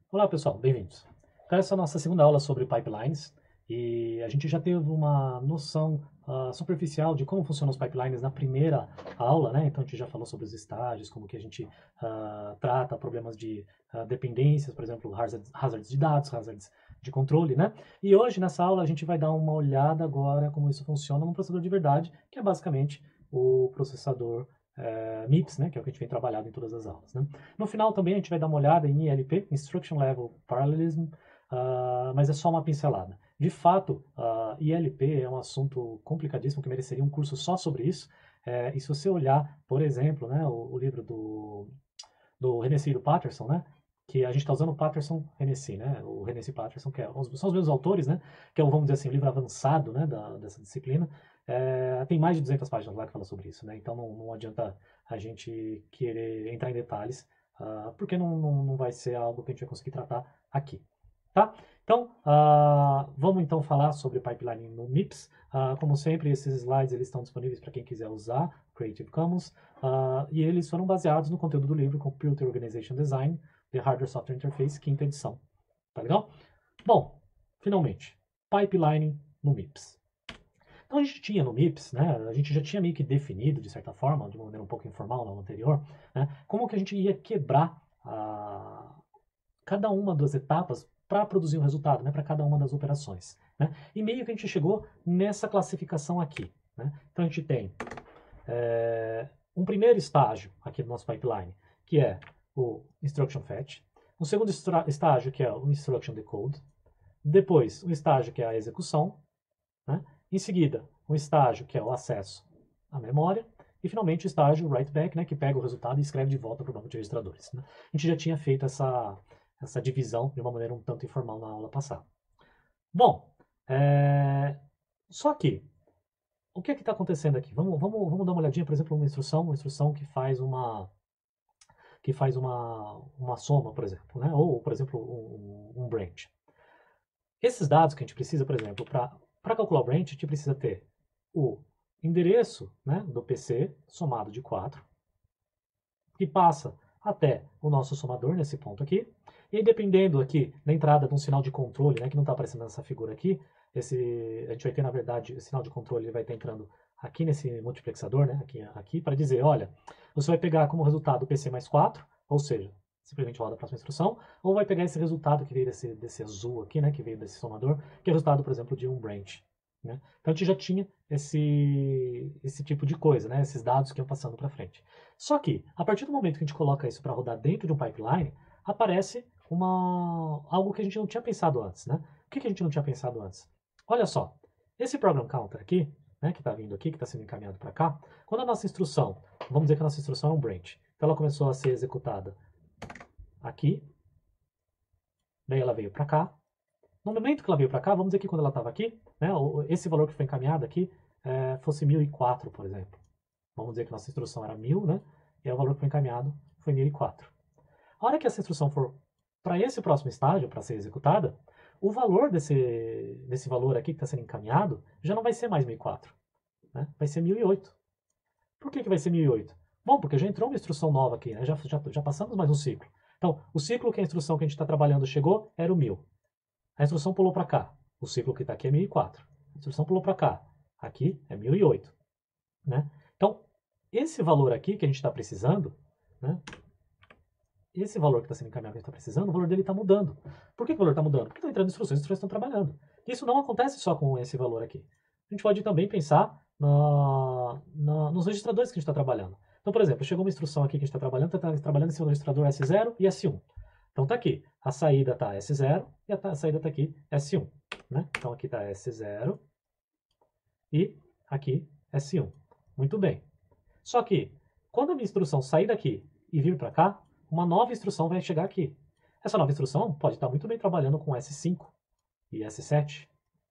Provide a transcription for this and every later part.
Olá pessoal, bem-vindos. Então, essa é a nossa segunda aula sobre pipelines e a gente já teve uma noção superficial de como funcionam os pipelines na primeira aula, né? Então a gente já falou sobre os estágios, como que a gente trata problemas de dependências, por exemplo, hazards de dados, hazards de controle, né? E hoje nessa aula a gente vai dar uma olhada agora como isso funciona num processador de verdade, que é basicamente o processador MIPS, né? Que é o que a gente vem trabalhando em todas as aulas, né? No final também a gente vai dar uma olhada em ILP, Instruction Level Parallelism, mas é só uma pincelada. De fato, ILP é um assunto complicadíssimo que mereceria um curso só sobre isso. E se você olhar, por exemplo, né, o livro do Hennessy e do Patterson, né, que a gente está usando o Patterson Hennessy, né, o Hennessy e Patterson, que são os mesmos autores, né, que é o, vamos dizer assim, o livro avançado, né, dessa disciplina. Tem mais de 200 páginas lá que fala sobre isso, né, então não adianta a gente querer entrar em detalhes, porque não vai ser algo que a gente vai conseguir tratar aqui, tá? Então, vamos então falar sobre pipeline no MIPS. Como sempre, esses slides eles estão disponíveis para quem quiser usar, Creative Commons, e eles foram baseados no conteúdo do livro Computer Organization Design, The Hardware Software Interface, quinta edição. Tá legal? Bom, finalmente, pipeline no MIPS. Então a gente tinha no MIPS, né, a gente já tinha meio que definido, de certa forma, de uma maneira um pouco informal na anterior, né, como que a gente ia quebrar cada uma das etapas para produzir um resultado, né, para cada uma das operações. Né? E meio que a gente chegou nessa classificação aqui. Né? Então a gente tem um primeiro estágio aqui do nosso pipeline, que é o instruction fetch, um segundo estágio, que é o instruction decode, depois um estágio que é a execução, né? Em seguida um estágio que é o acesso à memória, e finalmente o estágio write back, né, que pega o resultado e escreve de volta para o banco de registradores. Né? A gente já tinha feito essa divisão de uma maneira um tanto informal na aula passada. Bom, só que o que está acontecendo aqui? Vamos dar uma olhadinha, por exemplo, uma instrução que faz uma soma, por exemplo, né? Ou, por exemplo, um branch. Esses dados que a gente precisa, por exemplo, para calcular o branch, a gente precisa ter o endereço, né, do PC somado de 4, que passa até o nosso somador nesse ponto aqui. E dependendo aqui da entrada de um sinal de controle, né, que não está aparecendo nessa figura aqui, a gente vai ter, na verdade, esse sinal de controle ele vai estar entrando aqui nesse multiplexador, né, aqui para dizer, olha, você vai pegar como resultado o PC mais 4, ou seja, simplesmente roda a próxima instrução, ou vai pegar esse resultado que veio desse azul aqui, né, que veio desse somador, que é o resultado, por exemplo, de um branch. Né? Então a gente já tinha esse tipo de coisa, né, esses dados que iam passando para frente. Só que, a partir do momento que a gente coloca isso para rodar dentro de um pipeline, aparece algo que a gente não tinha pensado antes, né? O que a gente não tinha pensado antes? Olha só, esse program counter aqui, né, que está vindo aqui, que está sendo encaminhado para cá, quando a nossa instrução, vamos dizer que a nossa instrução é um branch, então ela começou a ser executada aqui, daí ela veio para cá. No momento que ela veio para cá, vamos dizer que quando ela estava aqui, né, esse valor que foi encaminhado aqui fosse 1004, por exemplo. Vamos dizer que nossa instrução era 1000, né? E aí o valor que foi encaminhado foi 1004. A hora que essa instrução for para esse próximo estágio, para ser executada, o valor desse valor aqui que está sendo encaminhado já não vai ser mais 1004, né? Vai ser 1008. Por que vai ser 1008? Bom, porque já entrou uma instrução nova aqui, né? Já passamos mais um ciclo. Então, o ciclo que a instrução que a gente está trabalhando chegou era o 1000. A instrução pulou para cá. O ciclo que está aqui é 1004. A instrução pulou para cá. Aqui é 1008. Né? Então, esse valor aqui que a gente está precisando, né? Esse valor que está sendo encaminhado que a gente está precisando, o valor dele está mudando. Por que o valor está mudando? Porque estão entrando instruções, as instruções estão trabalhando. Isso não acontece só com esse valor aqui. A gente pode também pensar nos registradores que a gente está trabalhando. Então, por exemplo, chegou uma instrução aqui que a gente está trabalhando em cima do registrador S0 e S1. Então está aqui, a saída está S0 e a saída está aqui S1. Né? Então aqui está S0 e aqui S1. Muito bem. Só que, quando a minha instrução sair daqui e vir para cá, uma nova instrução vai chegar aqui. Essa nova instrução pode estar muito bem trabalhando com S5 e S7.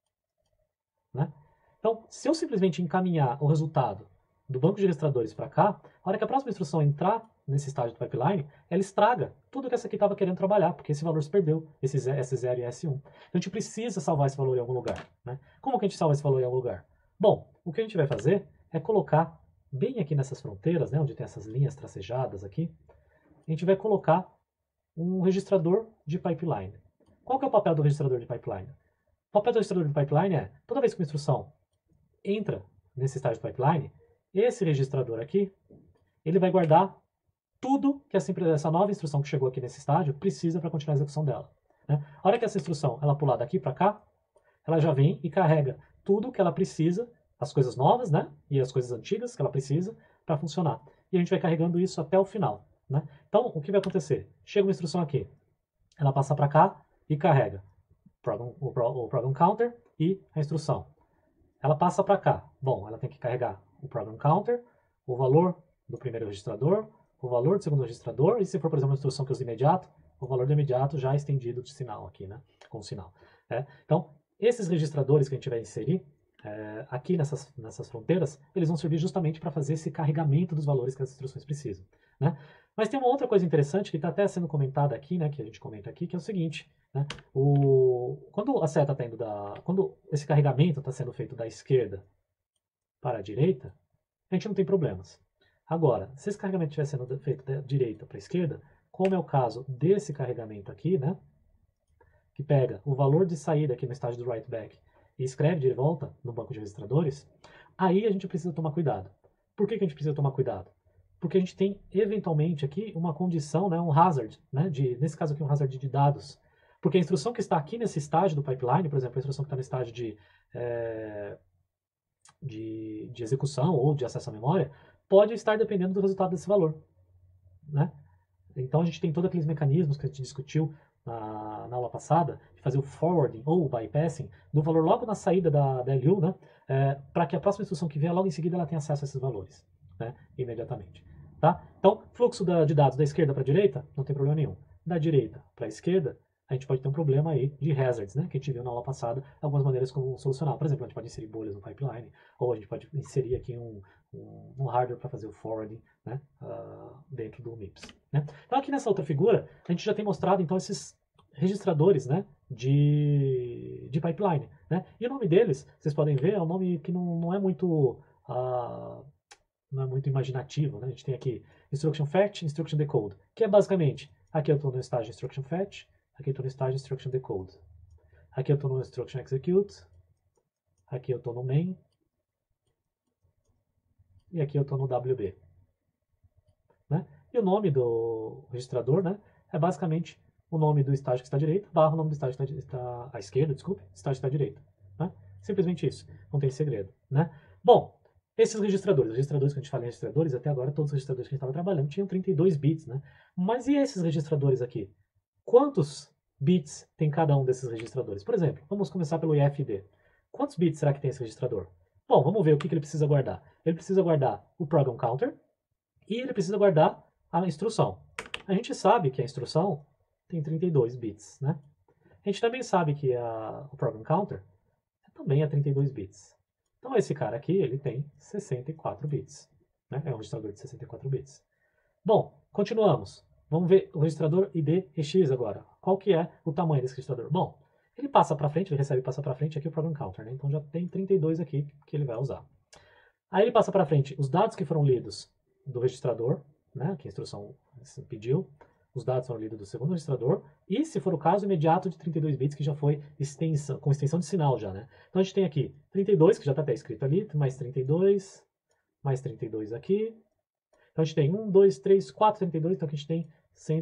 Né? Então, se eu simplesmente encaminhar o resultado do banco de registradores para cá, a hora que a próxima instrução entrar nesse estágio do pipeline, ela estraga tudo que essa aqui estava querendo trabalhar, porque esse valor se perdeu, esse S0 e S1. Então a gente precisa salvar esse valor em algum lugar. Né? Como que a gente salva esse valor em algum lugar? Bom, o que a gente vai fazer é colocar bem aqui nessas fronteiras, né, onde tem essas linhas tracejadas aqui, a gente vai colocar um registrador de pipeline. Qual que é o papel do registrador de pipeline? O papel do registrador de pipeline é, toda vez que uma instrução entra nesse estágio do pipeline, esse registrador aqui, ele vai guardar tudo que essa nova instrução que chegou aqui nesse estágio precisa para continuar a execução dela. Né? A hora que essa instrução ela pular daqui para cá, ela já vem e carrega tudo que ela precisa, as coisas novas, né? E as coisas antigas que ela precisa para funcionar. E a gente vai carregando isso até o final. Né? Então, o que vai acontecer? Chega uma instrução aqui, ela passa para cá e carrega o program counter e a instrução. Ela passa para cá. Bom, ela tem que carregar o program counter, o valor do primeiro registrador, o valor do segundo registrador, e se for, por exemplo, uma instrução que usa imediato, o valor do imediato já estendido de sinal aqui, né? Com sinal. Então, esses registradores que a gente vai inserir aqui nessas fronteiras, eles vão servir justamente para fazer esse carregamento dos valores que as instruções precisam. Né? Mas tem uma outra coisa interessante que está até sendo comentada aqui, né, que a gente comenta aqui, que é o seguinte, né, quando a seta está indo quando esse carregamento está sendo feito da esquerda para a direita, a gente não tem problemas. Agora, se esse carregamento estiver sendo feito da direita para a esquerda, como é o caso desse carregamento aqui, né, que pega o valor de saída aqui no estágio do write back e escreve de volta no banco de registradores, aí a gente precisa tomar cuidado. Por que a gente precisa tomar cuidado? Porque a gente tem, eventualmente, aqui uma condição, né, um hazard, né, nesse caso aqui um hazard de dados. Porque a instrução que está aqui nesse estágio do pipeline, por exemplo, a instrução que está no estágio de execução ou de acesso à memória, pode estar dependendo do resultado desse valor. Né? Então a gente tem todos aqueles mecanismos que a gente discutiu na aula passada, de fazer o forwarding ou o bypassing do valor logo na saída da LU, né, para que a próxima instrução que vier logo em seguida ela tenha acesso a esses valores, né, imediatamente. Tá? Então, fluxo de dados da esquerda para a direita, não tem problema nenhum. Da direita para a esquerda, a gente pode ter um problema aí de hazards, né, que a gente viu na aula passada, algumas maneiras como solucionar. Por exemplo, a gente pode inserir bolhas no pipeline, ou a gente pode inserir aqui um hardware para fazer o forwarding, né, dentro do MIPS. Né? Então aqui nessa outra figura, a gente já tem mostrado então esses registradores, né, de pipeline. Né? E o nome deles, vocês podem ver, é um nome que não é muito imaginativo. Né? A gente tem aqui Instruction Fetch, Instruction Decode, que é basicamente, aqui eu estou no estágio Instruction Fetch, aqui eu estou no estágio Instruction Decode. Aqui eu estou no Instruction Execute, aqui eu estou no Main, e aqui eu estou no WB. Né? E o nome do registrador, né, é basicamente o nome do estágio que está à direita, barra o nome do estágio que está à esquerda, desculpe, estágio que está à direita. Né? Simplesmente isso, não tem segredo. Né? Bom, esses registradores que a gente fala em registradores, até agora todos os registradores que a gente estava trabalhando tinham 32 bits. Né? Mas e esses registradores aqui? Quantos bits tem cada um desses registradores? Por exemplo, vamos começar pelo IFD. Quantos bits será que tem esse registrador? Bom, vamos ver o que ele precisa guardar. Ele precisa guardar o program counter, e ele precisa guardar a instrução. A gente sabe que a instrução tem 32 bits, né? A gente também sabe que o program counter também é 32 bits. Então esse cara aqui, ele tem 64 bits. Né? É um registrador de 64 bits. Bom, continuamos. Vamos ver o registrador ID/EX agora. Qual que é o tamanho desse registrador? Bom, ele passa para frente, ele recebe e passa para frente aqui o program counter, né? Então já tem 32 aqui que ele vai usar. Aí ele passa para frente os dados que foram lidos do registrador, né, que a instrução pediu, os dados foram lidos do segundo registrador, e se for o caso, imediato de 32 bits, que já foi com extensão de sinal já, né. Então a gente tem aqui 32, que já está até escrito ali, mais 32 aqui. Então a gente tem 1, 2, 3, 4, 32, então aqui a gente tem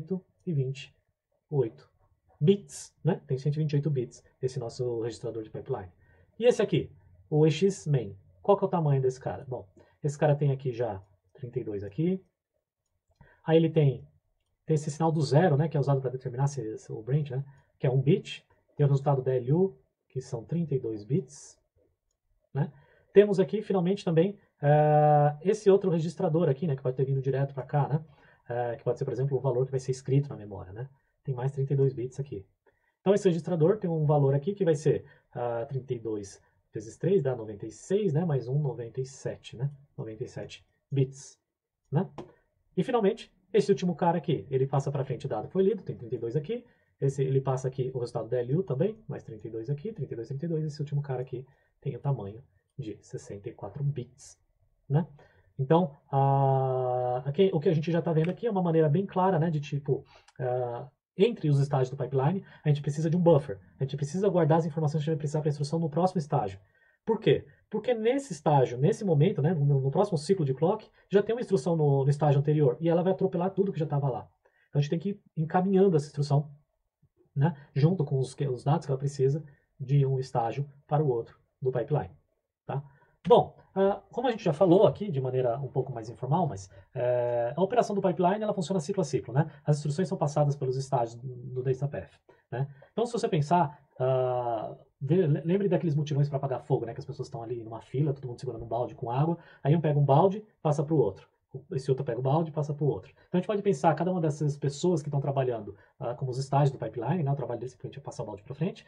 128 bits, né, tem 128 bits esse nosso registrador de pipeline. E esse aqui, o EX main, qual que é o tamanho desse cara? Bom, esse cara tem aqui já 32 aqui. Aí ele tem esse sinal do zero, né, que é usado para determinar o branch, né, que é 1 bit. Tem o resultado da LU, que são 32 bits. Né. Temos aqui, finalmente, também esse outro registrador aqui, né, que pode ter vindo direto para cá, né, que pode ser, por exemplo, o valor que vai ser escrito na memória. Né. Tem mais 32 bits aqui. Então esse registrador tem um valor aqui que vai ser 32 vezes 3 dá 96, né, mais 1, 97, né, 97 bits. Né? E finalmente, esse último cara aqui, ele passa para frente o dado que foi lido, tem 32 aqui. Ele passa aqui o resultado da LU também, mais 32 aqui, 32, 32. Esse último cara aqui tem o tamanho de 64 bits. Né? Então, o que a gente já está vendo aqui é uma maneira bem clara, né, de tipo entre os estágios do pipeline, a gente precisa de um buffer. A gente precisa guardar as informações que a gente vai precisar para a instrução no próximo estágio. Por quê? Porque nesse estágio, nesse momento, né, no próximo ciclo de clock, já tem uma instrução no estágio anterior e ela vai atropelar tudo que já estava lá. Então a gente tem que ir encaminhando essa instrução, né, junto com os dados que ela precisa de um estágio para o outro do pipeline. Tá? Bom, como a gente já falou aqui de maneira um pouco mais informal, mas a operação do pipeline ela funciona ciclo a ciclo. Né? As instruções são passadas pelos estágios do data path. Né? Então, se você pensar, lembre daqueles mutirões para apagar fogo, né? Que as pessoas estão ali numa fila, todo mundo segurando um balde com água, aí um pega um balde, passa para o outro. Esse outro pega o balde e passa para o outro. Então a gente pode pensar, cada uma dessas pessoas que estão trabalhando como os estágios do pipeline, né, o trabalho deles simplesmente é passar o balde para frente,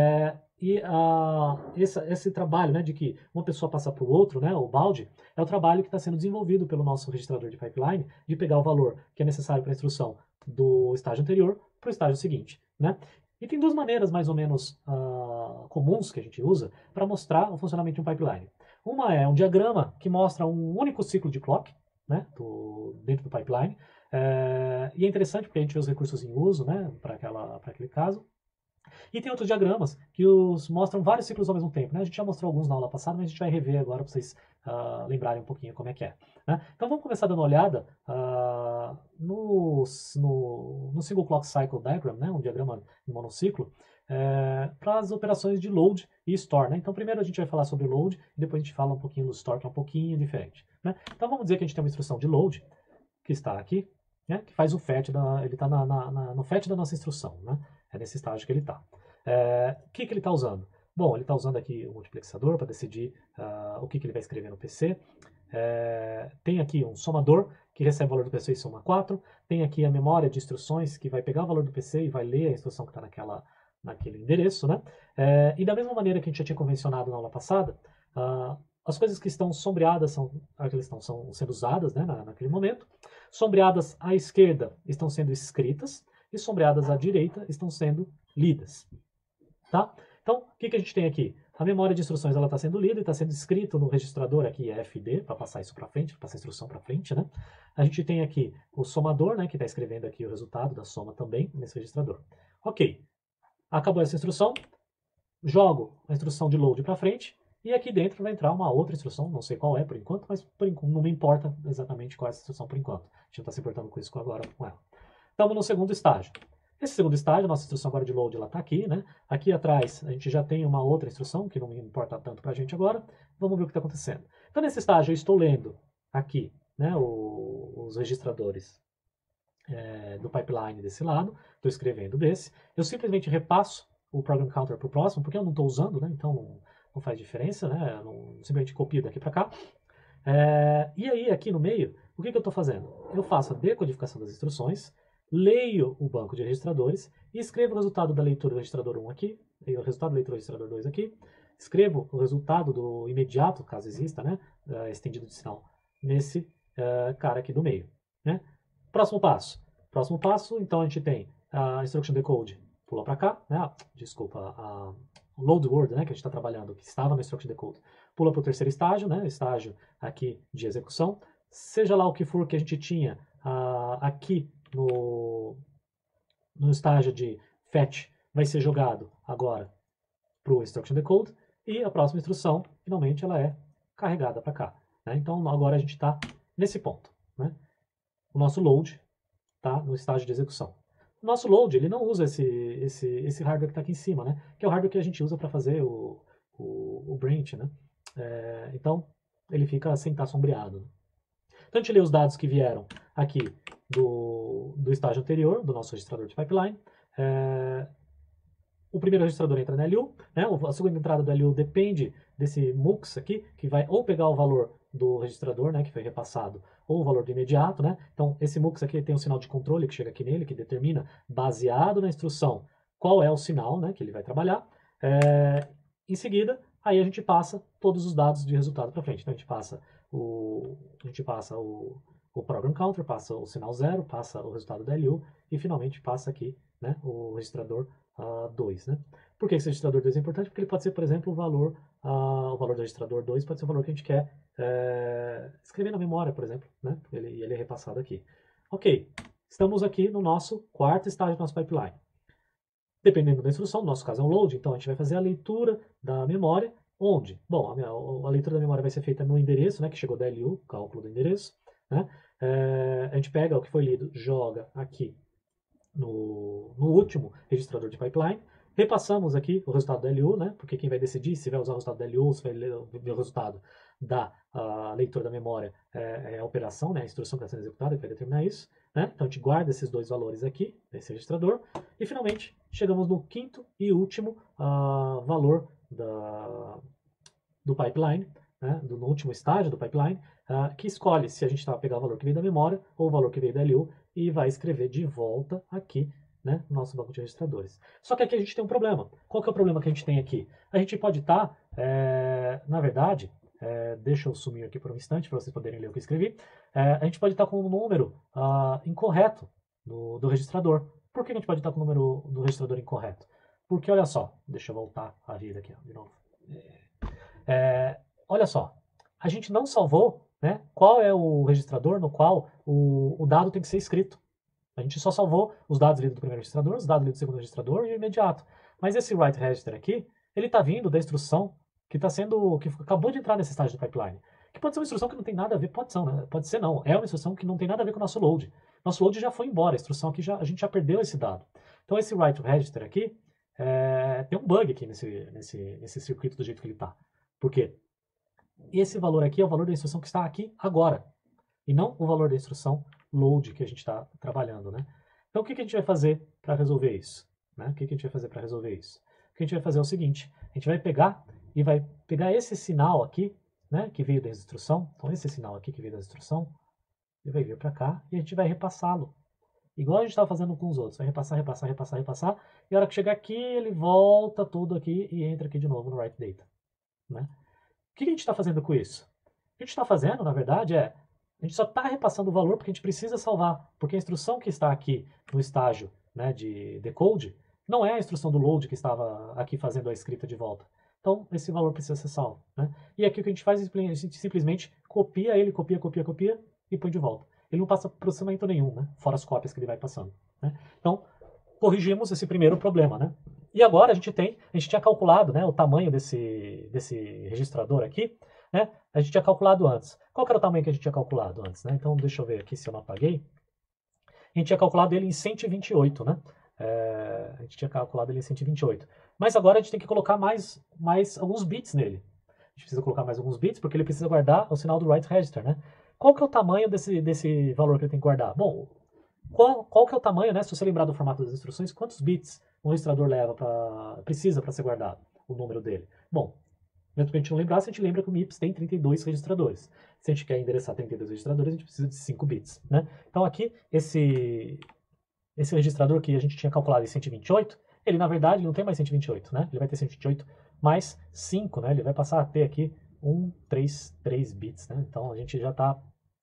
esse trabalho, né, de que uma pessoa passa para o outro, né, o balde, é o trabalho que está sendo desenvolvido pelo nosso registrador de pipeline, de pegar o valor que é necessário para a instrução do estágio anterior para o estágio seguinte. Né? E tem duas maneiras mais ou menos comuns que a gente usa para mostrar o funcionamento de um pipeline. Uma é um diagrama que mostra um único ciclo de clock, né, dentro do pipeline, e é interessante porque a gente vê os recursos em uso, né, para aquele caso. E tem outros diagramas que mostram vários ciclos ao mesmo tempo. Né? A gente já mostrou alguns na aula passada, mas a gente vai rever agora para vocês lembrarem um pouquinho como é que é. Né? Então vamos começar dando uma olhada no Single Clock Cycle Diagram, né? Um diagrama em monociclo, para as operações de load e store. Né? Então primeiro a gente vai falar sobre o load e depois a gente fala um pouquinho do store, que é um pouquinho diferente. Né? Então vamos dizer que a gente tem uma instrução de load, que está aqui, né? Que faz o fetch, ele está no fetch da nossa instrução. Né? É nesse estágio que ele está. O que ele está usando? Bom, ele está usando aqui o multiplexador para decidir o que ele vai escrever no PC. Tem aqui um somador que recebe o valor do PC e soma 4. Tem aqui a memória de instruções que vai pegar o valor do PC e vai ler a instrução que está naquele endereço. Né? E da mesma maneira que a gente já tinha convencionado na aula passada, as coisas que estão sombreadas são aquelas que estão sendo usadas, né, naquele momento. Sombreadas à esquerda estão sendo escritas e sombreadas à direita estão sendo lidas. Tá? Então, o que a gente tem aqui? A memória de instruções está sendo lida e está sendo escrito no registrador aqui FD, para passar isso para frente, para passar a instrução para frente. Né? A gente tem aqui o somador, né, que está escrevendo aqui o resultado da soma também nesse registrador. Ok, acabou essa instrução, jogo a instrução de load para frente, e aqui dentro vai entrar uma outra instrução, não sei qual é por enquanto, mas não me importa exatamente qual é essa instrução por enquanto. A gente não está se importando com isso agora com ela. Estamos no segundo estágio. Esse segundo estágio, a nossa instrução agora de load está aqui. Né? Aqui atrás a gente já tem uma outra instrução, que não me importa tanto para a gente agora. Vamos ver o que está acontecendo. Então nesse estágio eu estou lendo aqui, né, os registradores do pipeline desse lado. Estou escrevendo desse. Eu simplesmente repasso o program counter para o próximo, porque eu não estou usando, né? Então não faz diferença. Né? Eu simplesmente copio daqui para cá. E aí aqui no meio, o que eu estou fazendo? Eu faço a decodificação das instruções, leio o banco de registradores e escrevo o resultado da leitura do registrador 1 aqui, e o resultado da leitura do registrador 2 aqui, escrevo o resultado do imediato, caso exista, né, estendido de sinal, nesse cara aqui do meio. Né? Próximo passo, então a gente tem a instruction decode, pula para cá, né? Desculpa, o load word, né, que a gente está trabalhando, que estava no instruction decode, pula para o terceiro estágio, né, estágio aqui de execução, seja lá o que for que a gente tinha aqui no estágio de fetch, vai ser jogado agora para o instruction decode, e a próxima instrução, finalmente, ela é carregada para cá. Né? Então agora a gente está nesse ponto. Né? O nosso load está no estágio de execução. O nosso load ele não usa esse hardware que está aqui em cima, né? Que é o hardware que a gente usa para fazer o branch. Né? Então ele fica sem estar sombreado. Né? Então a gente lê os dados que vieram aqui do estágio anterior, do nosso registrador de pipeline. O primeiro registrador entra na LU, né? A segunda entrada do LU depende desse MUX aqui, que vai ou pegar o valor do registrador, né, que foi repassado, ou o valor do imediato. Né? Então esse MUX aqui tem um sinal de controle que chega aqui nele, que determina, baseado na instrução, qual é o sinal, né, que ele vai trabalhar. Em seguida, aí a gente passa todos os dados de resultado para frente. Então a gente passa o program counter, passa o sinal 0, passa o resultado da LU e finalmente passa aqui, né, o registrador 2. Né? Por que esse registrador 2 é importante? Porque ele pode ser, por exemplo, o valor do registrador 2 pode ser o valor que a gente quer escrever na memória, por exemplo. Né? Ele é repassado aqui. Ok, estamos aqui no nosso quarto estágio do nosso pipeline. Dependendo da instrução, no nosso caso é um load, então a gente vai fazer a leitura da memória, onde? Bom, a leitura da memória vai ser feita no endereço, né, que chegou da LU, cálculo do endereço, né? A gente pega o que foi lido, joga aqui no último registrador de pipeline, repassamos aqui o resultado da LU, né, porque quem vai decidir se vai usar o resultado da LU, se vai ver o resultado da leitura da memória é a operação, né, a instrução que está sendo executada, que vai determinar isso. Né? Então a gente guarda esses dois valores aqui, nesse registrador, e finalmente chegamos no quinto e último valor do pipeline, né? No último estágio do pipeline, que escolhe se a gente vai pegar o valor que veio da memória ou o valor que veio da LU e vai escrever de volta aqui, né, no nosso banco de registradores. Só que aqui a gente tem um problema. Qual que é o problema que a gente tem aqui? A gente pode estar, na verdade, deixa eu sumir aqui por um instante para vocês poderem ler o que eu escrevi. A gente pode estar com um número incorreto do registrador. Por que a gente pode estar com o número do registrador incorreto? Porque, olha só, deixa eu voltar a vida aqui de novo. Olha só, a gente não salvou, né, qual é o registrador no qual o dado tem que ser escrito. A gente só salvou os dados lidos do primeiro registrador, os dados lidos do segundo registrador e o imediato. Mas esse write register aqui, ele está vindo da instrução que acabou de entrar nesse estágio do pipeline. Que pode ser uma instrução que não tem nada a ver, pode ser não, é uma instrução que não tem nada a ver com o nosso load. Nosso load já foi embora, a instrução aqui a gente já perdeu esse dado. Então esse write register aqui, tem um bug aqui nesse circuito do jeito que ele está. Por quê? Esse valor aqui é o valor da instrução que está aqui agora, e não o valor da instrução load que a gente está trabalhando, né? Então o que a gente vai fazer para resolver isso? Né? O que a gente vai fazer para resolver isso? O que a gente vai fazer é o seguinte, a gente vai pegar esse sinal aqui, né, que veio da instrução, então esse sinal aqui que veio da instrução, ele vai vir para cá e a gente vai repassá-lo. Igual a gente estava fazendo com os outros, vai repassar, repassar, repassar, repassar, e a hora que chegar aqui, ele volta tudo aqui e entra aqui de novo no write data. Né? O que a gente está fazendo com isso? O que a gente está fazendo, na verdade, a gente só está repassando o valor porque a gente precisa salvar, porque a instrução que está aqui no estágio, né, de decode não é a instrução do load que estava aqui fazendo a escrita de volta. Então, esse valor precisa ser salvo. Né? E aqui o que a gente faz, a gente simplesmente copia ele, copia e põe de volta. Ele não passa processamento nenhum, né? Fora as cópias que ele vai passando. Né? Então, corrigimos esse primeiro problema. Né? E agora a gente tinha calculado, né, o tamanho desse registrador aqui, né? A gente tinha calculado antes. Qual que era o tamanho que a gente tinha calculado antes? Né? Então, deixa eu ver aqui se eu não apaguei. A gente tinha calculado ele em 128, né? A gente tinha calculado ele em 128. Mas agora a gente tem que colocar mais alguns bits nele. A gente precisa colocar mais alguns bits porque ele precisa guardar o sinal do write register, né? Qual que é o tamanho desse valor que ele tem que guardar? Bom, qual que é o tamanho, né? Se você lembrar do formato das instruções, quantos bits um registrador precisa para ser guardado, o número dele? Bom, mesmo que a gente não lembrasse, a gente lembra que o MIPS tem 32 registradores. Se a gente quer endereçar 32 registradores, a gente precisa de 5 bits, né? Então aqui, esse registrador que a gente tinha calculado em 128, ele na verdade não tem mais 128, né? Ele vai ter 128 mais 5, né? Ele vai passar a ter aqui 3 bits, né? Então a gente já está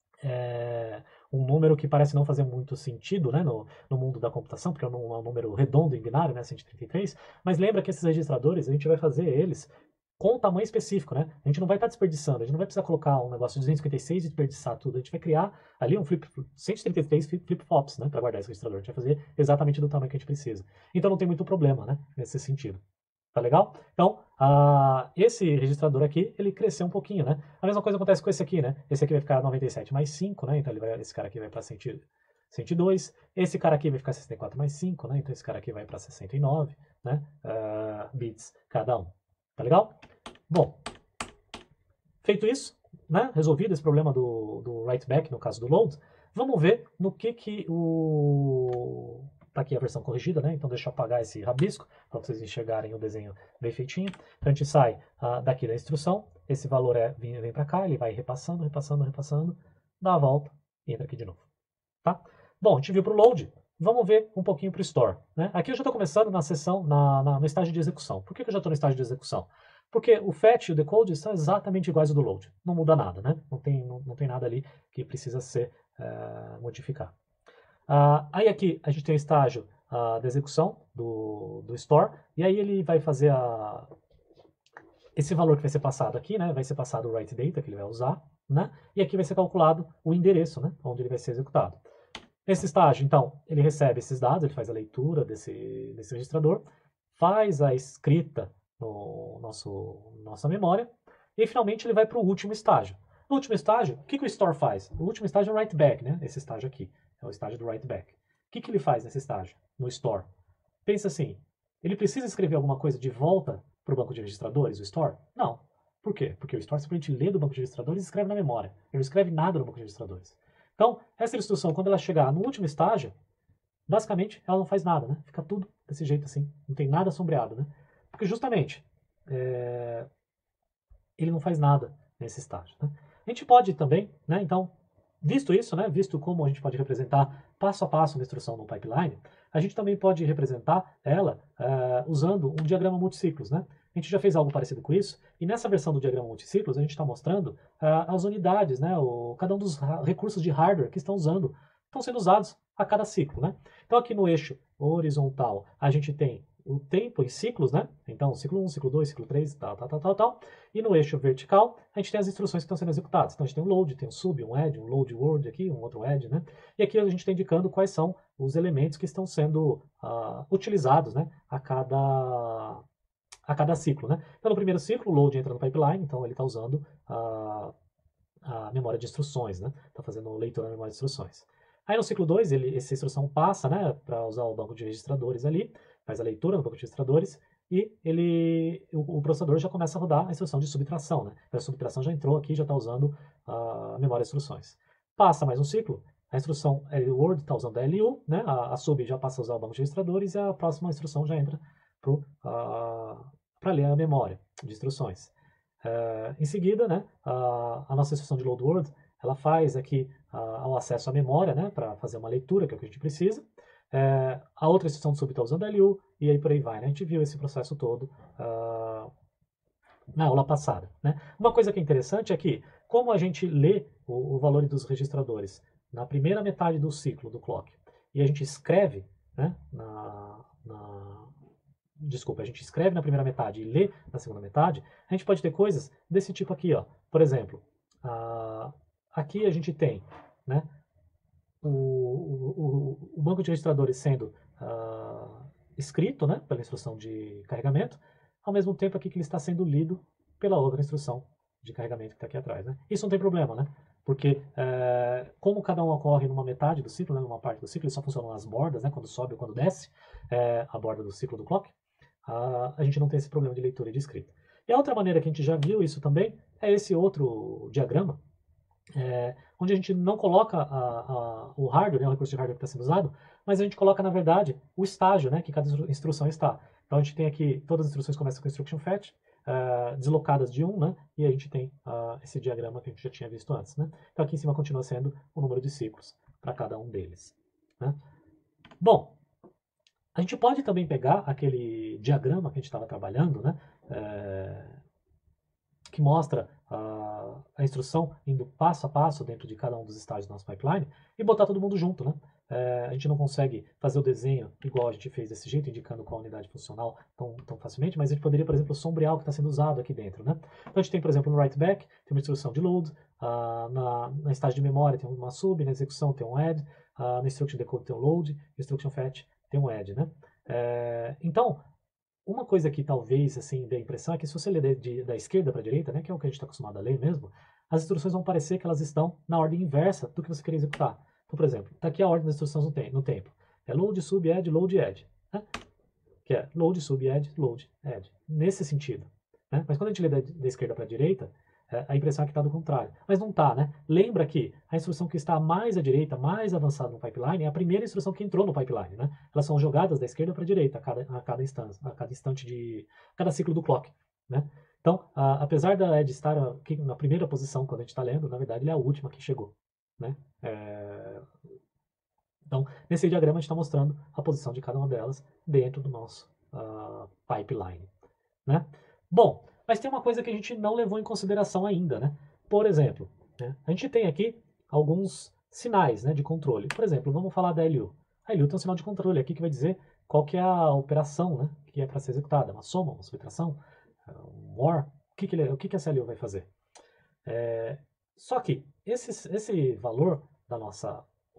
um número que parece não fazer muito sentido, né, no mundo da computação, porque é um número redondo em binário, né, 133, mas lembra que esses registradores, a gente vai fazer eles com um tamanho específico, né? A gente não vai estar desperdiçando, a gente não vai precisar colocar um negócio de 256 e desperdiçar tudo, a gente vai criar ali 133 flip-flops, né, para guardar esse registrador, a gente vai fazer exatamente do tamanho que a gente precisa. Então não tem muito problema, né, nesse sentido. Tá legal? Então, esse registrador aqui, ele cresceu um pouquinho, né? A mesma coisa acontece com esse aqui, né? Esse aqui vai ficar 97 mais 5, né? Então esse cara aqui vai para 102. Esse cara aqui vai ficar 64 mais 5, né? Então esse cara aqui vai para 69, né? Bits cada um. Tá legal? Bom, feito isso, né? Resolvido esse problema do write back, no caso do load, vamos ver no que o... Tá aqui a versão corrigida, né? Então deixa eu apagar esse rabisco para vocês enxergarem o desenho bem feitinho. Então a gente sai daqui da instrução, esse valor vem para cá, ele vai repassando, dá a volta e entra aqui de novo. Tá? Bom, a gente viu para o load, vamos ver um pouquinho para o store. Né? Aqui eu já estou começando na seção, no estágio de execução. Por que eu já estou no estágio de execução? Porque o fetch e o decode são exatamente iguais ao do load. Não muda nada, né? Não tem nada ali que precisa ser modificado. Aí aqui a gente tem o estágio da execução do store, e aí ele vai fazer esse valor que vai ser passado aqui, né, vai ser passado o write data que ele vai usar, né, e aqui vai ser calculado o endereço, né, onde ele vai ser executado. Nesse estágio, então, ele recebe esses dados, ele faz a leitura desse registrador, faz a escrita no nossa memória, e finalmente ele vai para o último estágio. No último estágio, o que o store faz? O último estágio é o write back, né? Esse estágio aqui é o estágio do write back. O que ele faz nesse estágio, no store? Pensa assim, ele precisa escrever alguma coisa de volta para o banco de registradores, o store? Não. Por quê? Porque o store simplesmente lê do banco de registradores e escreve na memória. Ele não escreve nada no banco de registradores. Então, essa instrução, quando ela chegar no último estágio, basicamente ela não faz nada, né? Fica tudo desse jeito assim, não tem nada sombreado, né? Porque justamente ele não faz nada nesse estágio. Né? A gente pode também, né? Então, visto isso, né? Visto como a gente pode representar passo a passo uma instrução no pipeline, a gente também pode representar ela usando um diagrama multiciclos, né? A gente já fez algo parecido com isso, e nessa versão do diagrama multiciclos a gente está mostrando as unidades, né? Cada um dos recursos de hardware que estão sendo usados a cada ciclo, né? Então aqui no eixo horizontal a gente tem o tempo em ciclos, né? Então ciclo 1, ciclo 2, ciclo 3, tal. E no eixo vertical a gente tem as instruções que estão sendo executadas. Então a gente tem um load, tem um sub, um add, um load word aqui, um outro add, né? E aqui a gente está indicando quais são os elementos que estão sendo utilizados, né? A cada ciclo, né? Então no primeiro ciclo o load entra no pipeline, então ele está usando a memória de instruções, né? Está fazendo leitura da memória de instruções. Aí no ciclo 2, essa instrução passa, né, para usar o banco de registradores ali, faz a leitura no banco de registradores e o processador já começa a rodar a instrução de subtração, né? A subtração já entrou aqui, já está usando a memória de instruções. Passa mais um ciclo, a instrução word está usando a LU, né? A sub já passa a usar o banco de registradores e a próxima instrução já entra para ler a memória de instruções. Em seguida, né, a nossa instrução de load word, ela faz aqui o acesso à memória, né, para fazer uma leitura, que é o que a gente precisa. A outra instrução de sub está usando LU, e aí por aí vai. Né? A gente viu esse processo todo na aula passada. Né? Uma coisa que é interessante é que, como a gente lê o valor dos registradores na primeira metade do ciclo do clock, e a gente escreve, né, a gente escreve na primeira metade e lê na segunda metade, a gente pode ter coisas desse tipo aqui, ó. Por exemplo, aqui a gente tem, né, o banco de registradores sendo escrito, né, pela instrução de carregamento, ao mesmo tempo aqui que ele está sendo lido pela outra instrução de carregamento que está aqui atrás. Né? Isso não tem problema, né? Porque como cada um ocorre numa metade do ciclo, né, numa parte do ciclo, eles só funcionam nas bordas, né, quando sobe ou quando desce a borda do ciclo do clock, a gente não tem esse problema de leitura e de escrita. E a outra maneira que a gente já viu isso também é esse outro diagrama, onde a gente não coloca o hardware, né, o recurso de hardware que está sendo usado, mas a gente coloca, na verdade, o estágio, né, que cada instrução está. Então a gente tem aqui, todas as instruções começam com instruction fetch, deslocadas de 1, né, e a gente tem esse diagrama que a gente já tinha visto antes. Né? Então aqui em cima continua sendo o número de ciclos para cada um deles. Né? Bom, a gente pode também pegar aquele diagrama que a gente estava trabalhando, né, que mostra a instrução indo passo a passo dentro de cada um dos estágios do nosso pipeline e botar todo mundo junto, né? A gente não consegue fazer o desenho igual a gente fez desse jeito, indicando qual unidade funcional tão facilmente, mas a gente poderia, por exemplo, sombrear o que está sendo usado aqui dentro, né? Então a gente tem, por exemplo, no write back, tem uma instrução de load, na estágio de memória tem uma sub, na execução tem um add, na instruction decode tem um load, na instruction fetch tem um add, né? Então, uma coisa que talvez assim dê a impressão é que se você ler da esquerda para a direita, né, que é o que a gente está acostumado a ler mesmo, as instruções vão parecer que elas estão na ordem inversa do que você quer executar. Então, por exemplo, está aqui a ordem das instruções no tempo. É load, sub, add, load, add. Né? Que é load, sub, add, load, add. Nesse sentido. Né? Mas quando a gente lê da esquerda para a direita, a impressão é que está do contrário. Mas não está, né? Lembra que a instrução que está mais à direita, mais avançada no pipeline, é a primeira instrução que entrou no pipeline, né? Elas são jogadas da esquerda para a direita a cada instante a cada ciclo do clock, né? Então, apesar da Ed estar aqui na primeira posição quando a gente está lendo, na verdade, ele é a última que chegou, né? Então, nesse diagrama a gente está mostrando a posição de cada uma delas dentro do nosso pipeline, né? Bom, mas tem uma coisa que a gente não levou em consideração ainda, né? Por exemplo, né, a gente tem aqui alguns sinais, né, de controle. Por exemplo, vamos falar da LU. A LU tem um sinal de controle aqui que vai dizer qual que é a operação, né, que é para ser executada. Uma soma, uma subtração, um OR. O que essa LU vai fazer? Só que esse valor da nossa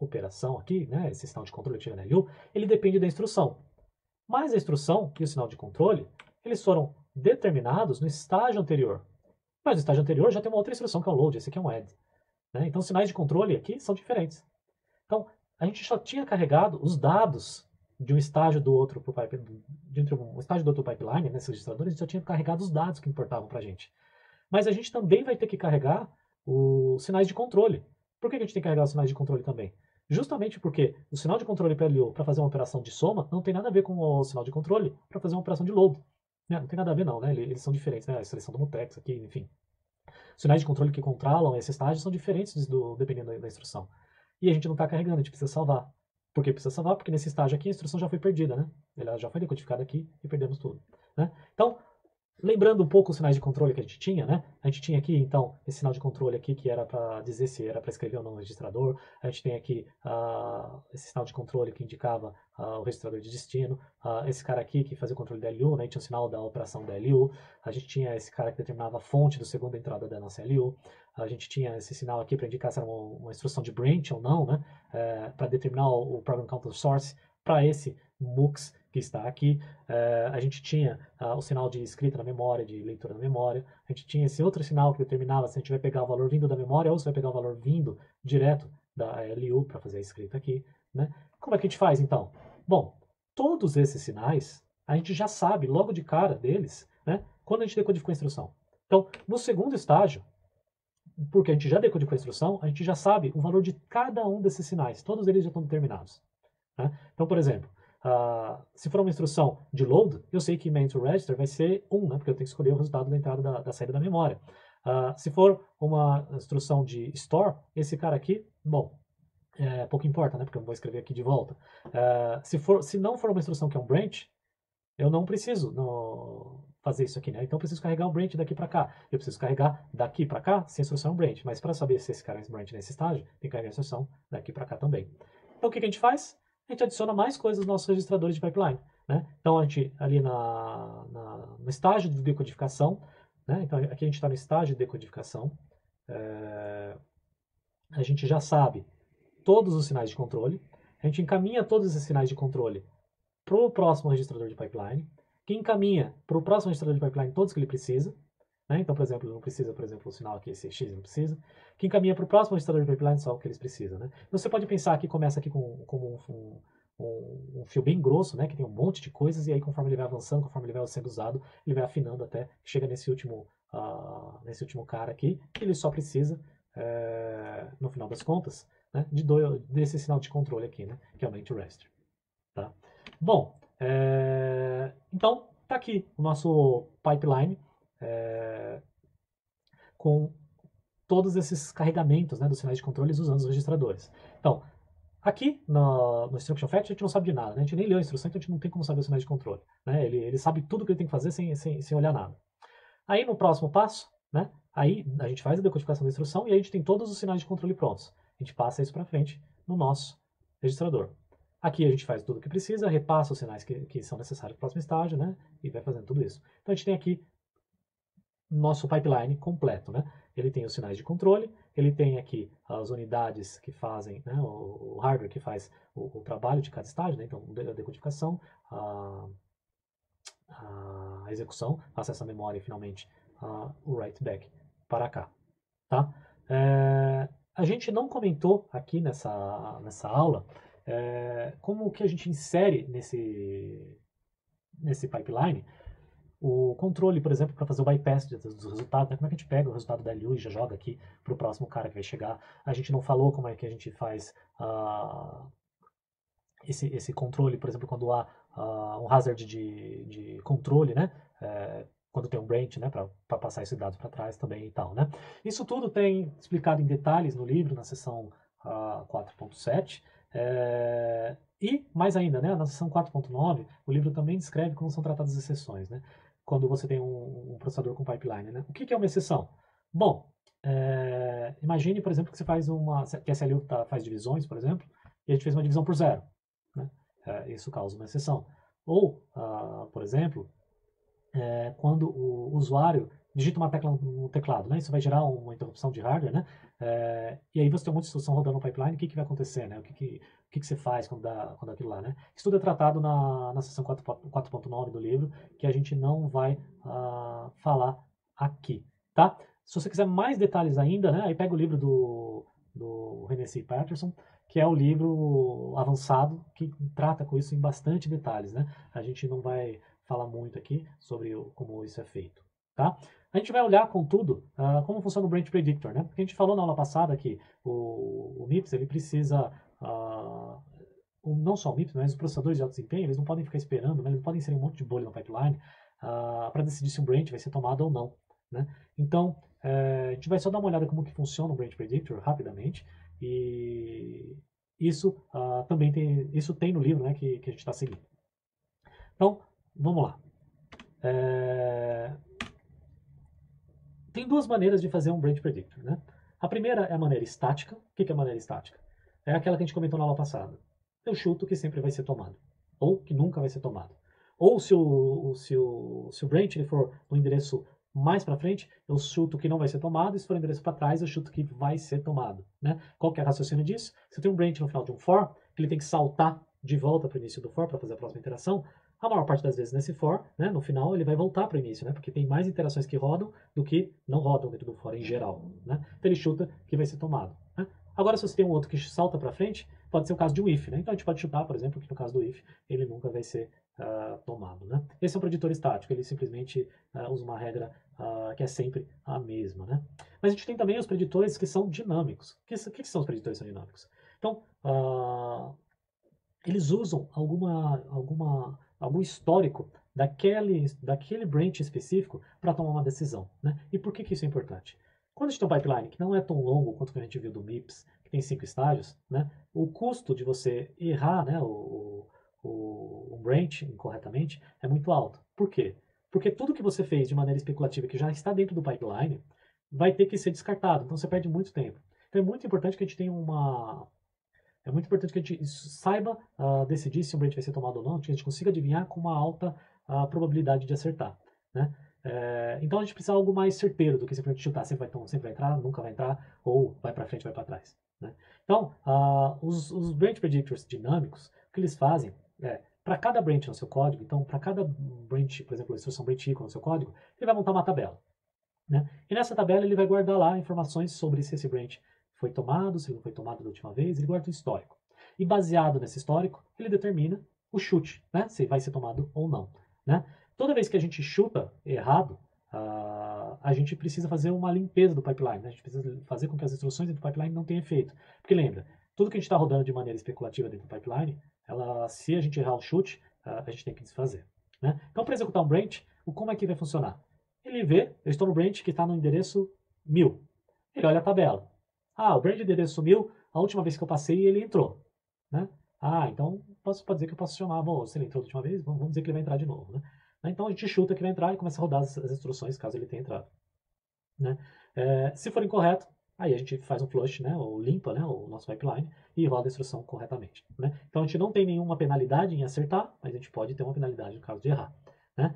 operação aqui, né, esse sinal de controle que chega na LU, ele depende da instrução. Mas a instrução e o sinal de controle, eles foram determinados no estágio anterior. Mas no estágio anterior já tem uma outra instrução que é o load, esse aqui é um add. Né? Então os sinais de controle aqui são diferentes. Então a gente só tinha carregado os dados de um estágio do outro pro pipeline, de um estágio do outro pipeline, nesses registradores, a gente só tinha carregado os dados que importavam para a gente. Mas a gente também vai ter que carregar os sinais de controle. Por que a gente tem que carregar os sinais de controle também? Justamente porque o sinal de controle PLU para fazer uma operação de soma não tem nada a ver com o sinal de controle para fazer uma operação de load. Não tem nada a ver não, né? Eles são diferentes, né? A seleção do mutex aqui, enfim. Os sinais de controle que controlam esse estágio são diferentes dependendo da instrução. E a gente não está carregando, a gente precisa salvar. Por que precisa salvar? Porque nesse estágio aqui a instrução já foi perdida, né? Ela já foi decodificada aqui e perdemos tudo. Né? Então, lembrando um pouco os sinais de controle que a gente tinha, né? A gente tinha aqui, então, esse sinal de controle aqui que era para dizer se era para escrever ou não no registrador. A gente tem aqui esse sinal de controle que indicava o registrador de destino. Esse cara aqui que fazia o controle da LU, né? A gente tinha o sinal da operação da LU. A gente tinha esse cara que determinava a fonte da segunda entrada da nossa LU. A gente tinha esse sinal aqui para indicar se era uma instrução de branch ou não, né? Para determinar o Program Counter Source para esse MUX que está aqui. A gente tinha o sinal de escrita na memória, de leitura na memória. A gente tinha esse outro sinal que determinava se a gente vai pegar o valor vindo da memória ou se vai pegar o valor vindo direto da LU para fazer a escrita aqui. Né? Como é que a gente faz, então? Bom, todos esses sinais, a gente já sabe logo de cara deles, né, quando a gente decodificou a instrução. Então, no segundo estágio, porque a gente já decodificou a instrução, a gente já sabe o valor de cada um desses sinais. Todos eles já estão determinados. Né? Então, por exemplo, se for uma instrução de load, eu sei que main to register vai ser 1, né, porque eu tenho que escolher o resultado da entrada da saída da memória. Se for uma instrução de store, esse cara aqui, bom, pouco importa, né, porque eu não vou escrever aqui de volta. Se não for uma instrução que é um branch, eu não preciso fazer isso aqui, né? Então eu preciso carregar o branch daqui para cá. Eu preciso carregar daqui para cá se a instrução é um branch. Mas para saber se esse cara é um branch nesse estágio, tem que carregar a instrução daqui para cá também. Então o que a gente faz? A gente adiciona mais coisas nos nossos registradores de pipeline. Né? Então a gente, ali no estágio de decodificação, né? Então aqui a gente está no estágio de decodificação, a gente já sabe todos os sinais de controle, a gente encaminha todos esses sinais de controle para o próximo registrador de pipeline, que encaminha para o próximo registrador de pipeline todos que ele precisa. Né? Então, por exemplo, não precisa, por exemplo, o sinal aqui, esse X não precisa, que encaminha para o próximo registrador de pipeline só o que eles precisam. Né? Então, você pode pensar que começa aqui com um fio bem grosso, né, que tem um monte de coisas, e aí conforme ele vai avançando, conforme ele vai sendo usado, ele vai afinando até que chega nesse último cara aqui, que ele só precisa, no final das contas, né, desse sinal de controle aqui, né, que é o main to register. Tá? Bom, então está aqui o nosso pipeline com todos esses carregamentos, né, dos sinais de controle usando os registradores. Então, aqui no Instruction Fact a gente não sabe de nada, né? A gente nem leu a instrução, então a gente não tem como saber os sinais de controle. Né? Ele sabe tudo o que ele tem que fazer sem olhar nada. Aí no próximo passo, né, aí a gente faz a decodificação da instrução e aí a gente tem todos os sinais de controle prontos. A gente passa isso para frente no nosso registrador. Aqui a gente faz tudo o que precisa, repassa os sinais que são necessários para o próximo estágio, né, e vai fazendo tudo isso. Então a gente tem aqui nosso pipeline completo, né? Ele tem os sinais de controle, ele tem aqui as unidades que fazem, né, o hardware que faz o trabalho de cada estágio, né? Então a decodificação, a execução, acesso à memória e finalmente o write back para cá, tá? A gente não comentou aqui nessa aula como que a gente insere nesse pipeline o controle, por exemplo, para fazer o bypass dos resultados, né? Como é que a gente pega o resultado da LU e já joga aqui para o próximo cara que vai chegar. A gente não falou como é que a gente faz esse controle, por exemplo, quando há um hazard de controle, né? Quando tem um branch, né, para passar esses dados para trás também e tal, né? Isso tudo tem explicado em detalhes no livro, na seção 4.7. E, mais ainda, né, na seção 4.9, o livro também descreve como são tratadas as exceções, né? Quando você tem um processador com pipeline, né? O que é uma exceção? Bom, imagine, por exemplo, que você faz que a SLU faz divisões, por exemplo, e a gente fez uma divisão por zero. Né? Isso causa uma exceção. Ou, por exemplo, quando o usuário digita uma tecla no teclado, né? Isso vai gerar uma interrupção de hardware, né? E aí você tem um monte de instrução rodando no pipeline, o que vai acontecer, né? O que você faz quando dá aquilo lá, né? Isso tudo é tratado na seção 4.9 do livro, que a gente não vai falar aqui, tá? Se você quiser mais detalhes ainda, né? Aí pega o livro do René C. Patterson, que é o livro avançado, que trata com isso em bastante detalhes, né? A gente não vai falar muito aqui sobre como isso é feito, tá? A gente vai olhar, contudo, como funciona o Branch Predictor, né? Porque a gente falou na aula passada que o MIPS, ele precisa, não só o MIPS, mas os processadores de alto desempenho, eles não podem ficar esperando, né? Eles podem inserir um monte de bolha no pipeline para decidir se um branch vai ser tomado ou não, né? Então, a gente vai só dar uma olhada como que funciona o Branch Predictor rapidamente, e isso também tem no livro, né, que a gente está seguindo. Então, vamos lá. Tem duas maneiras de fazer um Branch Predictor, né? A primeira é a maneira estática. O que é a maneira estática? É aquela que a gente comentou na aula passada. Eu chuto que sempre vai ser tomado, ou que nunca vai ser tomado. Ou se o branch ele for no endereço mais para frente, eu chuto que não vai ser tomado, e se for no endereço para trás, eu chuto que vai ser tomado, né? Qual que é o raciocínio disso? Se eu tenho um branch no final de um for, ele tem que saltar de volta para o início do for para fazer a próxima interação. A maior parte das vezes nesse for, né, no final ele vai voltar para o início, né, porque tem mais interações que rodam do que não rodam dentro do for em geral, né? Então ele chuta que vai ser tomado, né? Agora, se você tem um outro que salta para frente, pode ser o caso de um if, né? Então a gente pode chutar, por exemplo, que no caso do if ele nunca vai ser tomado, né? Esse é um preditor estático, ele simplesmente usa uma regra que é sempre a mesma, né? Mas a gente tem também os preditores que são dinâmicos. O que são os preditores que são dinâmicos? Então, eles usam algum histórico daquele branch específico para tomar uma decisão, né? E por que isso é importante? Quando a gente tem um pipeline que não é tão longo quanto o que a gente viu do MIPS, que tem 5 estágios, né? O custo de você errar, né, o branch incorretamente é muito alto. Por quê? Porque tudo que você fez de maneira especulativa que já está dentro do pipeline vai ter que ser descartado. Então você perde muito tempo. Então é muito importante que a gente tenha é muito importante que a gente saiba decidir se um branch vai ser tomado ou não, que a gente consiga adivinhar com uma alta probabilidade de acertar, né? Então a gente precisa de algo mais certeiro do que simplesmente chutar, sempre vai entrar, nunca vai entrar, ou vai para frente, vai para trás, né? Então, os branch predictors dinâmicos, o que eles fazem para cada branch no seu código, então para cada branch, por exemplo, a instrução branch equal no seu código, ele vai montar uma tabela, né? E nessa tabela ele vai guardar lá informações sobre se esse branch foi tomado, se ele não foi tomado da última vez, ele guarda um histórico. E baseado nesse histórico, ele determina o chute, né? Se vai ser tomado ou não, né? Toda vez que a gente chuta errado, a gente precisa fazer uma limpeza do pipeline, né? A gente precisa fazer com que as instruções dentro do pipeline não tenham efeito. Porque lembra, tudo que a gente está rodando de maneira especulativa dentro do pipeline, se a gente errar o chute, a gente tem que desfazer, né? Então, para executar um branch, como é que vai funcionar? Ele vê, eu estou no branch que está no endereço 1000. Ele olha a tabela. O branch de endereço 1000, a última vez que eu passei, ele entrou, né? Então pode dizer que eu posso chamar, bom, se ele entrou da última vez, vamos dizer que ele vai entrar de novo, né? Então a gente chuta que vai entrar e começa a rodar as instruções caso ele tenha entrado, né? Se for incorreto, aí a gente faz um flush, né, ou limpa, né, o nosso pipeline e roda a instrução corretamente, né? Então a gente não tem nenhuma penalidade em acertar, mas a gente pode ter uma penalidade no caso de errar, né?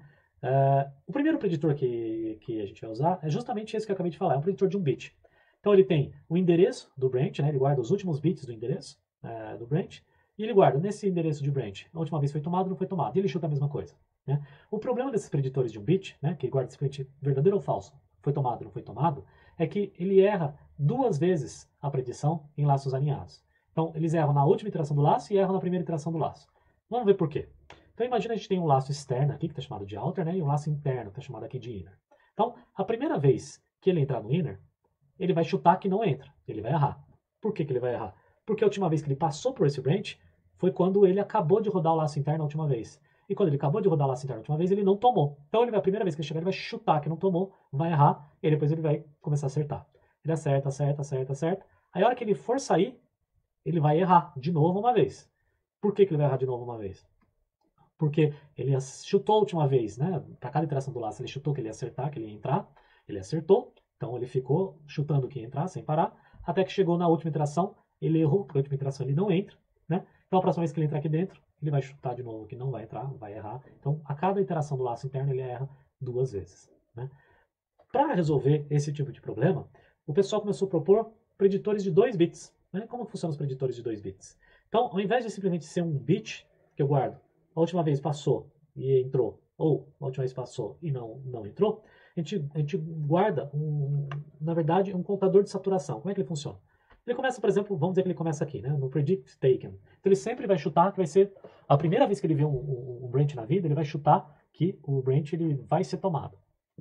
O primeiro preditor que a gente vai usar é justamente esse que eu acabei de falar, é um preditor de um bit. Então ele tem o endereço do branch, né, ele guarda os últimos bits do endereço do branch, e ele guarda nesse endereço de branch, a última vez foi tomado, não foi tomado, e ele chuta a mesma coisa, né? O problema desses preditores de um bit, né, que guarda simplesmente verdadeiro ou falso, foi tomado, não foi tomado, é que ele erra duas vezes a predição em laços alinhados. Então eles erram na última iteração do laço e erram na primeira iteração do laço. Vamos ver por quê. Então imagina a gente tem um laço externo aqui, que está chamado de outer, né, e um laço interno, que está chamado aqui de inner. Então, a primeira vez que ele entrar no inner, ele vai chutar que não entra, ele vai errar. Por que ele vai errar? Porque a última vez que ele passou por esse branch foi quando ele acabou de rodar o laço interno a última vez. E quando ele acabou de rodar o laço interno a última vez, ele não tomou. Então, a primeira vez que ele chegar, ele vai chutar que não tomou, vai errar, e depois ele vai começar a acertar. Ele acerta, acerta, acerta, acerta. Aí, a hora que ele for sair, ele vai errar de novo uma vez. Por que ele vai errar de novo uma vez? Porque ele chutou a última vez, né? Para cada interação do laço, ele chutou que ele ia acertar, que ele ia entrar. Ele acertou, então ele ficou chutando que ia entrar sem parar, até que chegou na última interação, ele errou, porque a última interação ele não entra, né? Então a próxima vez que ele entrar aqui dentro, ele vai chutar de novo que não vai entrar, vai errar. Então a cada interação do laço interno ele erra duas vezes, né? Para resolver esse tipo de problema, o pessoal começou a propor preditores de 2 bits. Né? Como funcionam os preditores de 2 bits? Então, ao invés de simplesmente ser um bit que eu guardo, a última vez passou e entrou, ou a última vez passou e não entrou, a gente guarda, na verdade, um contador de saturação. Como é que ele funciona? Ele começa, por exemplo, vamos dizer que ele começa aqui, né, no predict taken. Então ele sempre vai chutar que vai ser, a primeira vez que ele vê um branch na vida, ele vai chutar que o branch ele vai ser tomado.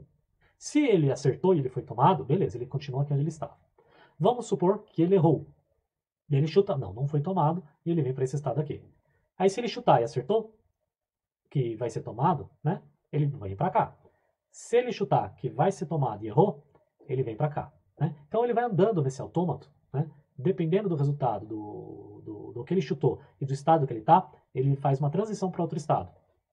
Se ele acertou e ele foi tomado, beleza, ele continua aqui onde ele estava. Vamos supor que ele errou. E ele chuta, não foi tomado, e ele vem para esse estado aqui. Aí se ele chutar e acertou, que vai ser tomado, né, ele vem para cá. Se ele chutar que vai ser tomado e errou, ele vem para cá. Né? Então ele vai andando nesse autômato, né? Dependendo do resultado do que ele chutou e do estado que ele está, ele faz uma transição para outro estado.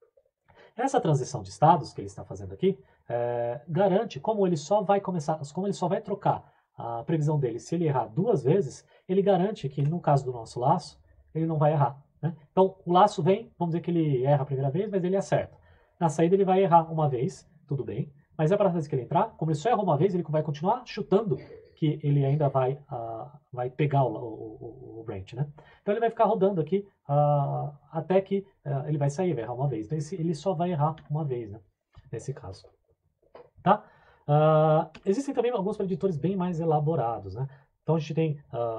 Essa transição de estados que ele está fazendo aqui garante, como ele só vai trocar a previsão dele se ele errar 2 vezes, ele garante que no caso do nosso laço, ele não vai errar. Né? Então o laço vem, vamos dizer que ele erra a primeira vez, mas ele acerta. Na saída ele vai errar uma vez, tudo bem, mas a próxima vez que ele entrar, como ele só errou uma vez, ele vai continuar chutando que ele ainda vai pegar o branch, né? Então ele vai ficar rodando aqui até que ele vai sair, vai errar uma vez. Então ele só vai errar uma vez, né? Nesse caso. Tá? Existem também alguns preditores bem mais elaborados, né? Então a gente tem,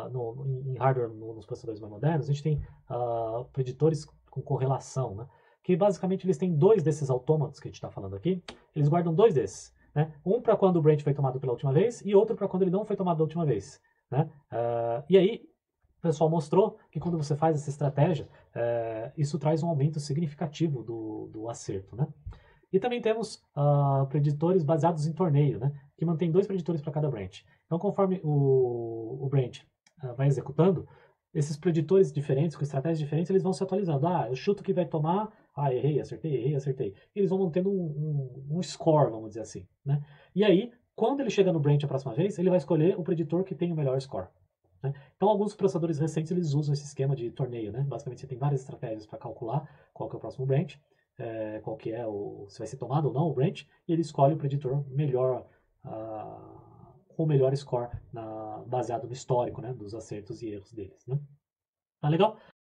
em hardware, nos processadores mais modernos, a gente tem preditores com correlação, né? Que basicamente eles têm 2 desses autômatos que a gente está falando aqui, eles guardam 2 desses. Né? Um para quando o branch foi tomado pela última vez e outro para quando ele não foi tomado da última vez. Né? E aí, o pessoal mostrou que quando você faz essa estratégia, isso traz um aumento significativo do acerto. Né? E também temos preditores baseados em torneio, né? Que mantém 2 preditores para cada branch. Então, conforme o branch vai executando, esses preditores diferentes, com estratégias diferentes, eles vão se atualizando. Eu chuto que vai tomar, errei, acertei. E eles vão mantendo um score, vamos dizer assim. Né? E aí, quando ele chega no branch a próxima vez, ele vai escolher o preditor que tem o melhor score. Né? Então, alguns processadores recentes eles usam esse esquema de torneio. Né? Basicamente, você tem várias estratégias para calcular qual que é o próximo branch, qual que é se vai ser tomado ou não o branch, e ele escolhe o preditor melhor, com o melhor score baseado no histórico, né, dos acertos e erros deles. Né? Tá legal?